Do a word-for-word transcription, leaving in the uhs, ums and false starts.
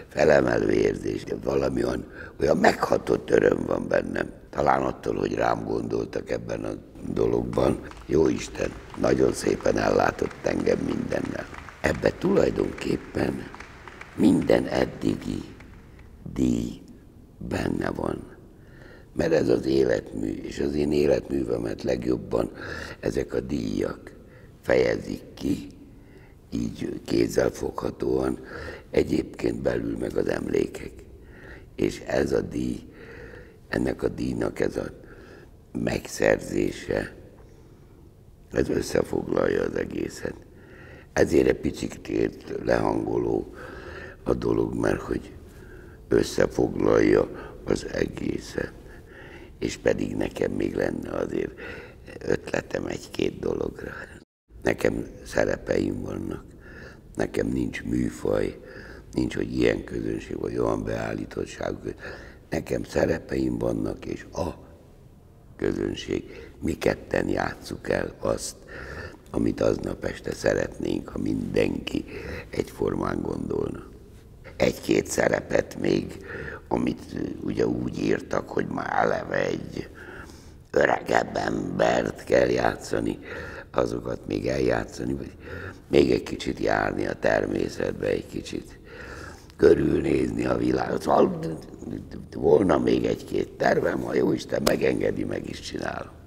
felemelő érzés, de valami olyan, olyan meghatott öröm van bennem. Talán attól, hogy rám gondoltak ebben a dologban. Jóisten nagyon szépen ellátott engem mindennel. Ebben tulajdonképpen minden eddigi díj benne van. Mert ez az életmű, és az én életművemet legjobban ezek a díjak fejezik ki, így kézzelfoghatóan, egyébként belül meg az emlékek. És ez a díj, ennek a díjnak ez a megszerzése, ez összefoglalja az egészet. Ezért egy picit lehangoló a dolog, mert hogy összefoglalja az egészet. És pedig nekem még lenne azért ötletem egy-két dologra. Nekem szerepeim vannak, nekem nincs műfaj, nincs, hogy ilyen közönség, vagy olyan beállítottság. Nekem szerepeim vannak, és a közönség, mi ketten játsszuk el azt, amit aznap este szeretnénk, ha mindenki egyformán gondolna. Egy-két szerepet még, amit ugye úgy írtak, hogy már eleve egy öregebb embert kell játszani, azokat még eljátszani, vagy még egy kicsit járni a természetbe, egy kicsit körülnézni a világot. Szóval volna még egy-két tervem, ha Jóisten megengedi, meg is csinálom.